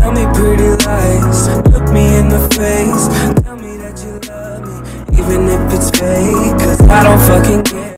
Tell me pretty lies, look me in the face. Tell me that you love me, even if it's fake, 'cause I don't fucking care.